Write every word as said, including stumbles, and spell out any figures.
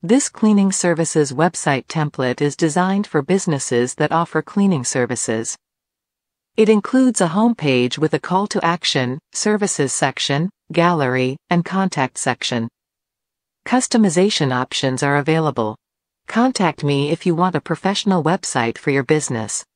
This cleaning services website template is designed for businesses that offer cleaning services. It includes a homepage with a call to action, services section, gallery, and contact section. Customization options are available. Contact me if you want a professional website for your business.